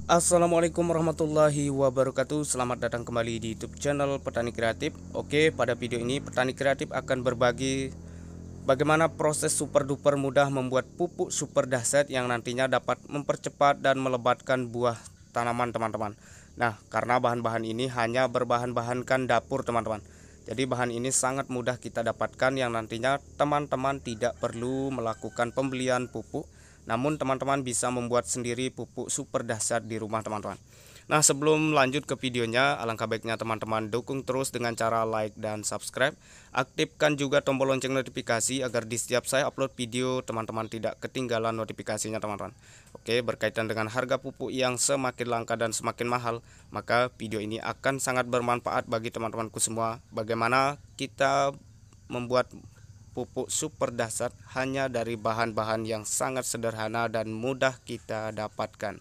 Assalamualaikum warahmatullahi wabarakatuh. Selamat datang kembali di YouTube channel Petani Kreatif. Oke, pada video ini Petani Kreatif akan berbagi bagaimana proses super duper mudah membuat pupuk super dahsyat yang nantinya dapat mempercepat dan melebatkan buah tanaman teman-teman. Nah, karena bahan-bahan ini hanya berbahan-bahankan dapur teman-teman. Jadi bahan ini sangat mudah kita dapatkan yang nantinya teman-teman tidak perlu melakukan pembelian pupuk. Namun teman-teman bisa membuat sendiri pupuk super dahsyat di rumah teman-teman. Nah, sebelum lanjut ke videonya, alangkah baiknya teman-teman dukung terus dengan cara like dan subscribe. Aktifkan juga tombol lonceng notifikasi agar di setiap saya upload video teman-teman tidak ketinggalan notifikasinya teman-teman. Oke, berkaitan dengan harga pupuk yang semakin langka dan semakin mahal, maka video ini akan sangat bermanfaat bagi teman-temanku semua. Bagaimana kita membuat pupuk super dahsyat hanya dari bahan-bahan yang sangat sederhana dan mudah kita dapatkan.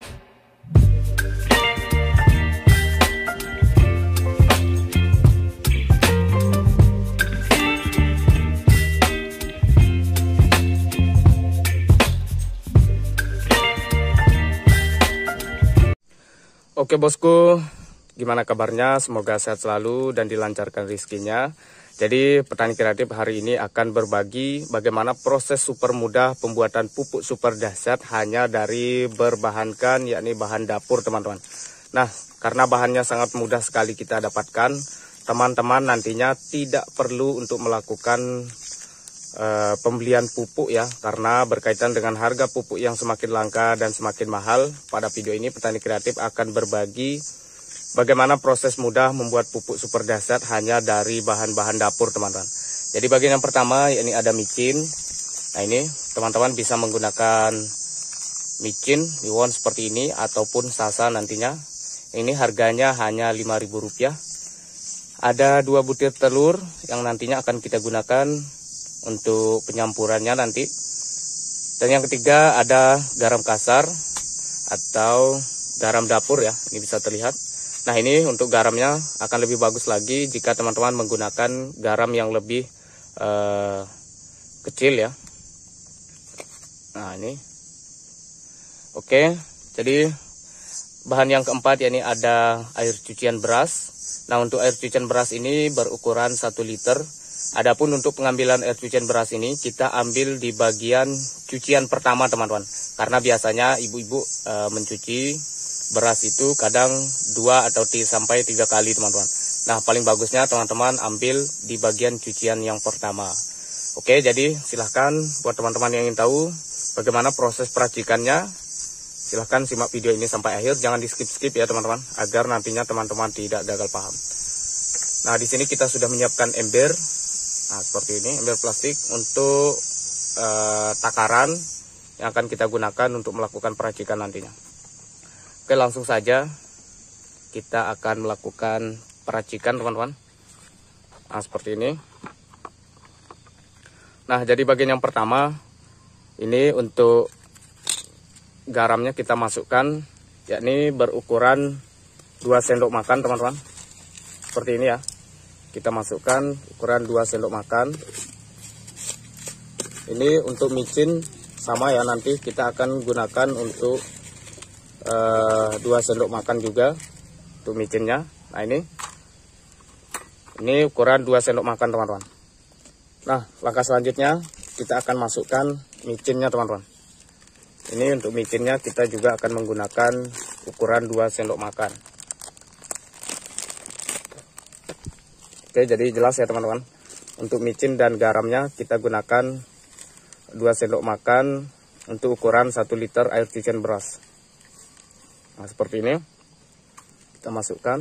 Oke bosku, gimana kabarnya? Semoga sehat selalu dan dilancarkan rezekinya. Jadi Petani Kreatif hari ini akan berbagi bagaimana proses super mudah pembuatan pupuk super dahsyat hanya dari berbahankan yakni bahan dapur teman-teman. Nah, karena bahannya sangat mudah sekali kita dapatkan, teman-teman nantinya tidak perlu untuk melakukan pembelian pupuk ya, karena berkaitan dengan harga pupuk yang semakin langka dan semakin mahal. Pada video ini Petani Kreatif akan berbagi bagaimana proses mudah membuat pupuk super dahsyat hanya dari bahan-bahan dapur teman-teman. Jadi bagian yang pertama ini ada micin. Nah ini teman-teman bisa menggunakan micin liwon seperti ini ataupun sasa nantinya. Ini harganya hanya Rp5.000. Ada 2 butir telur yang nantinya akan kita gunakan untuk penyampurannya nanti. Dan yang ketiga ada garam kasar atau garam dapur ya, ini bisa terlihat. Nah ini untuk garamnya akan lebih bagus lagi jika teman-teman menggunakan garam yang lebih kecil ya. Nah ini oke, jadi bahan yang keempat yakni ada air cucian beras. Nah untuk air cucian beras ini berukuran 1 liter. Adapun untuk pengambilan air cucian beras ini kita ambil di bagian cucian pertama teman-teman. Karena biasanya ibu-ibu mencuci beras itu kadang 2 atau sampai 3 kali teman-teman. Nah paling bagusnya teman-teman ambil di bagian cucian yang pertama. Oke, jadi silahkan buat teman-teman yang ingin tahu bagaimana proses peracikannya, silahkan simak video ini sampai akhir. Jangan di skip-skip ya teman-teman, agar nantinya teman-teman tidak gagal paham. Nah di sini kita sudah menyiapkan ember. Nah seperti ini, ember plastik untuk takaran yang akan kita gunakan untuk melakukan peracikan nantinya. Oke, langsung saja kita akan melakukan peracikan teman-teman. Nah seperti ini. Nah jadi bagian yang pertama ini untuk garamnya kita masukkan, yakni berukuran 2 sendok makan teman-teman. Seperti ini ya, kita masukkan ukuran 2 sendok makan. Ini untuk micin sama ya, nanti kita akan gunakan untuk 2 sendok makan juga untuk micinnya. Nah ini ukuran 2 sendok makan teman-teman. Nah langkah selanjutnya kita akan masukkan micinnya teman-teman. Ini untuk micinnya kita juga akan menggunakan ukuran 2 sendok makan. Oke, jadi jelas ya teman-teman. Untuk micin dan garamnya kita gunakan 2 sendok makan untuk ukuran 1 liter air cucian beras. Nah seperti ini kita masukkan.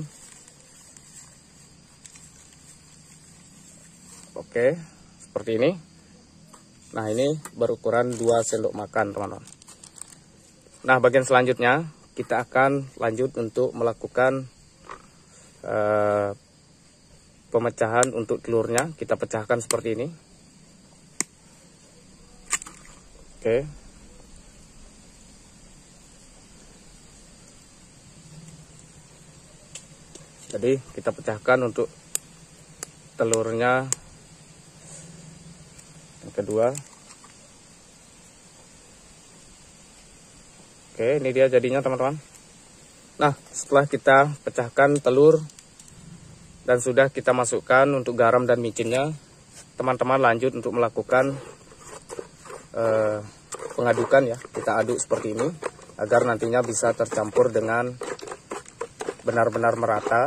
Oke, seperti ini. Nah ini berukuran 2 sendok makan teman-teman. Nah bagian selanjutnya kita akan lanjut untuk melakukan pemecahan untuk telurnya. Kita pecahkan seperti ini. Oke. Jadi kita pecahkan untuk telurnya yang kedua. Oke, ini dia jadinya teman-teman. Nah, setelah kita pecahkan telur dan sudah kita masukkan untuk garam dan micinnya, teman-teman lanjut untuk melakukan pengadukan ya. Kita aduk seperti ini agar nantinya bisa tercampur dengan benar-benar merata.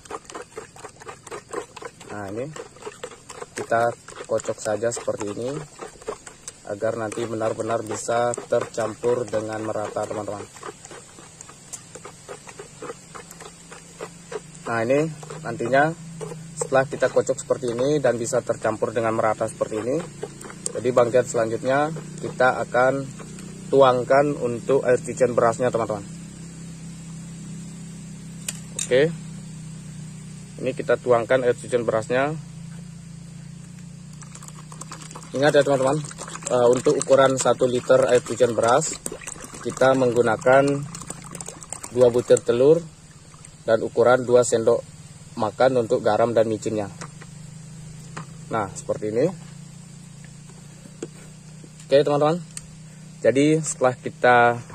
Nah, ini kita kocok saja seperti ini agar nanti benar-benar bisa tercampur dengan merata, teman-teman. Nah, ini nantinya setelah kita kocok seperti ini dan bisa tercampur dengan merata seperti ini, jadi bagian selanjutnya kita akan tuangkan untuk air cucian berasnya, teman-teman. Oke, ini kita tuangkan air cucian berasnya. Ingat ya teman-teman, untuk ukuran 1 liter air cucian beras kita menggunakan 2 butir telur dan ukuran 2 sendok makan untuk garam dan micinnya. Nah, seperti ini. Oke teman-teman, jadi setelah kita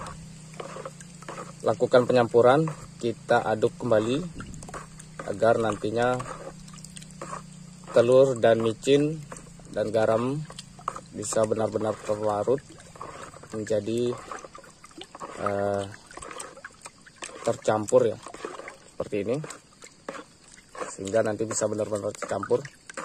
lakukan penyampuran, kita aduk kembali agar nantinya telur dan micin dan garam bisa benar-benar terlarut menjadi tercampur ya, seperti ini, sehingga nanti bisa benar-benar tercampur.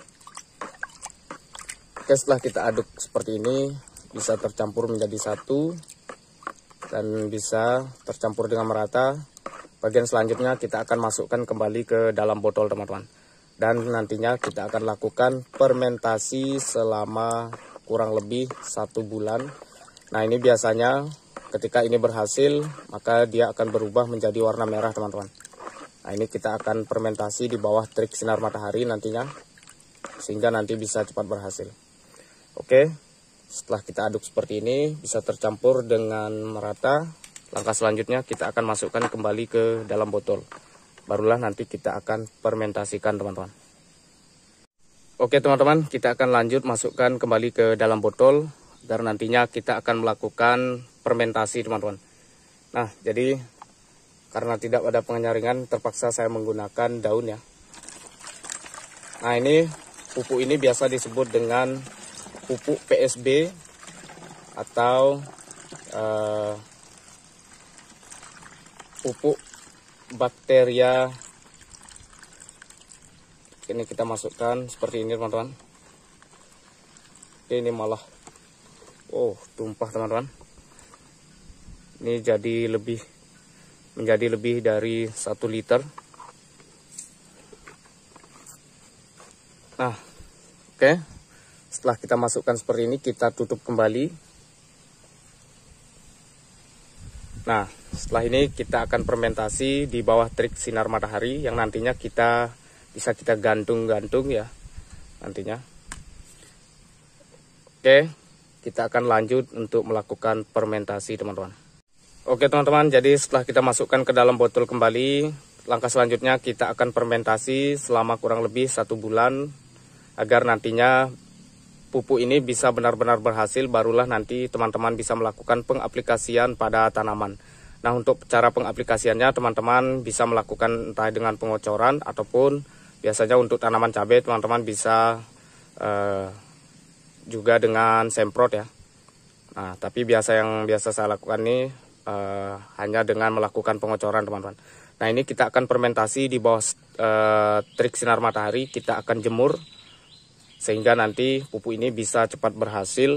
Oke, setelah kita aduk seperti ini bisa tercampur menjadi satu dan bisa tercampur dengan merata. Bagian selanjutnya kita akan masukkan kembali ke dalam botol, teman-teman. Dan nantinya kita akan lakukan fermentasi selama kurang lebih 1 bulan. Nah, ini biasanya ketika ini berhasil, maka dia akan berubah menjadi warna merah, teman-teman. Nah, ini kita akan fermentasi di bawah terik sinar matahari nantinya, sehingga nanti bisa cepat berhasil. Oke, setelah kita aduk seperti ini, bisa tercampur dengan merata. Langkah selanjutnya kita akan masukkan kembali ke dalam botol. Barulah nanti kita akan fermentasikan, teman-teman. Oke teman-teman, kita akan lanjut masukkan kembali ke dalam botol agar nantinya kita akan melakukan fermentasi, teman-teman. Nah, jadi karena tidak ada penyaringan, terpaksa saya menggunakan daun ya. Nah, ini pupuk ini biasa disebut dengan pupuk PSB atau pupuk bakteria. Ini kita masukkan seperti ini, teman-teman. Ini malah tumpah, teman-teman. Ini menjadi lebih dari 1 liter. Nah, oke. Setelah kita masukkan seperti ini, kita tutup kembali. Nah, setelah ini kita akan fermentasi di bawah terik sinar matahari yang nantinya bisa kita gantung-gantung ya nantinya. Oke, kita akan lanjut untuk melakukan fermentasi, teman-teman. Oke teman-teman, jadi setelah kita masukkan ke dalam botol kembali, langkah selanjutnya kita akan fermentasi selama kurang lebih 1 bulan agar nantinya pupuk ini bisa benar-benar berhasil. Barulah nanti teman-teman bisa melakukan pengaplikasian pada tanaman. Nah, untuk cara pengaplikasiannya teman-teman bisa melakukan entah dengan pengocoran ataupun biasanya untuk tanaman cabai teman-teman bisa juga dengan semprot ya. Nah, tapi yang biasa saya lakukan ini hanya dengan melakukan pengocoran, teman-teman. Nah, ini kita akan fermentasi di bawah terik sinar matahari. Kita akan jemur sehingga nanti pupuk ini bisa cepat berhasil.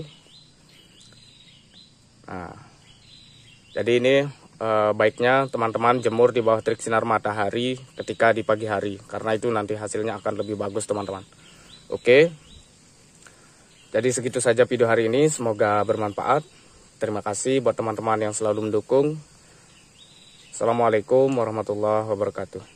Nah, jadi ini baiknya teman-teman jemur di bawah terik sinar matahari ketika di pagi hari, karena itu nanti hasilnya akan lebih bagus, teman-teman. Oke, jadi segitu saja video hari ini, semoga bermanfaat. Terima kasih buat teman-teman yang selalu mendukung. Assalamualaikum warahmatullahi wabarakatuh.